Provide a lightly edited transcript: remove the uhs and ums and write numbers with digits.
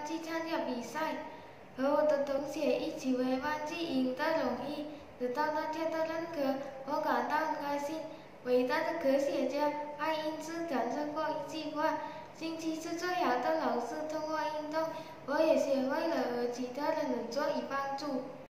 去参加比赛，和我的同学一起为班级赢得荣誉，得到大家的认可，我感到很开心。伟大的科学家爱因斯坦说过一句话：兴趣是最好的老师。通过运动，我也学会了和其他人合作与帮助。